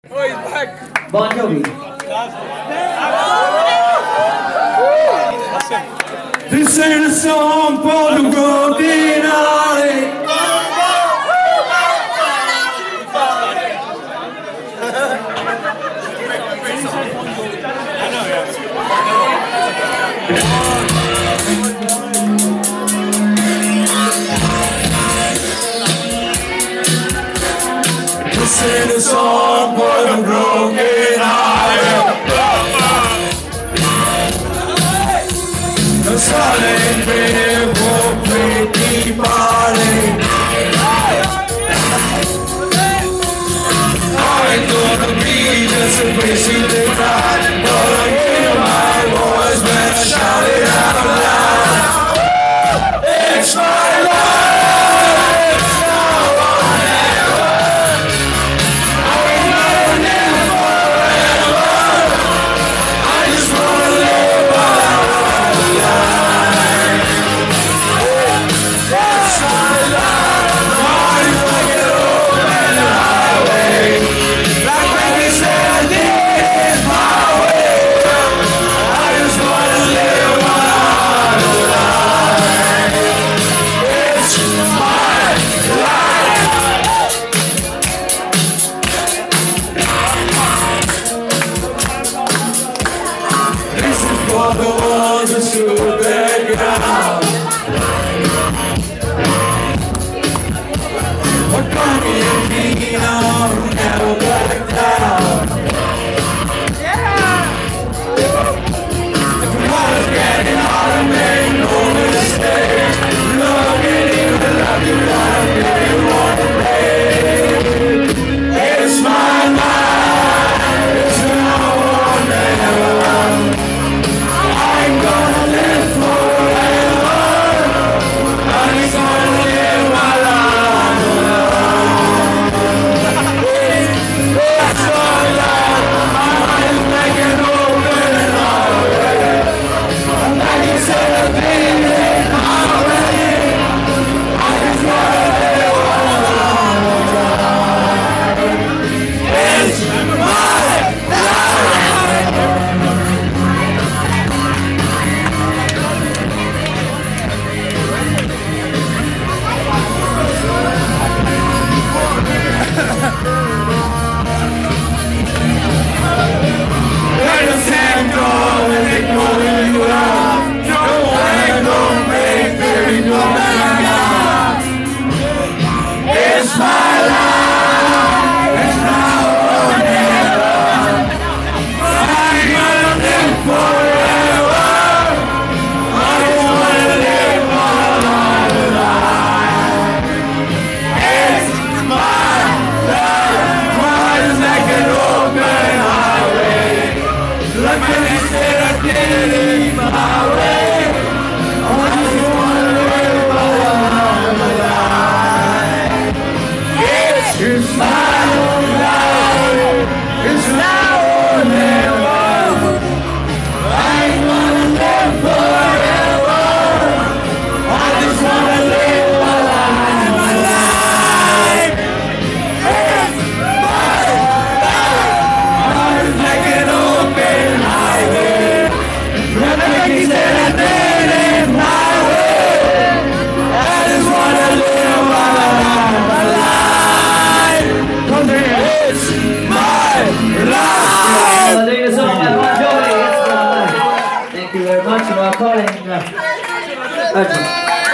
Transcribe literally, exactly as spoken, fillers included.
Oh, he's back. Bon Jovi. This ain't a song for the broken hearted. This ain't a song for the broken hearted. The sun ain't been for pretty party. I ain't gonna be just a basically cry, but I hear my voice when I shout it out loud. It's my life, it's now or never. I ain't gonna live forever. I just wanna live my life. It's my life, party like an open highway. Like baby said I did it my way. I just wanna live my life. It's my life. This is for the ones who stood their ground. What can you be now who never back down? Tomorrow's getting harder, make no mistake. Loving you, love you, love you, you want to pay. It's my life, it's now or never. I'm gonna live forever. I'm just gonna live my life. It's my life, my mind is like an open highway. Like you said, I've been in my way. I just wanna live my life. It's my Let us hang on and ignore you out. No way, no way, baby, no matter. It's my life, it's now or never. I'm gonna live forever. I just wanna live my life. It's my life. Mine is like an open highway. Like when he said I did it my way. I just wanna live my life. It's my life. It's now or never. I ain't gonna live forever. I just wanna live my life. My life. It's my life. Mine's like an open highway. Like he said I did it my way. I just wanna live my life. My life. It's my life. Well, thank you so much, Bon Jovi. It's my life. Thank you very much for calling. Uh, Archie.